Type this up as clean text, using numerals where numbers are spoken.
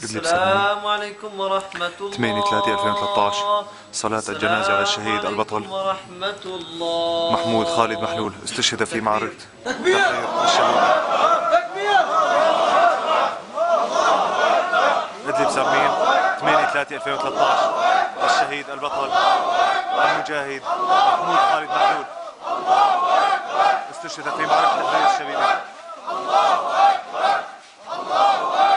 السلام عليكم ورحمة الله. 8/3/2013 صلاة الجنازة على الشهيد البطل ورحمة الله محمود خالد محلول، استشهد في معركة تحرير الشهيد إدلب سرمين. 8/3/2013 الشهيد البطل المجاهد محمود خالد محلول استشهد في معركة تحرير الشهيد.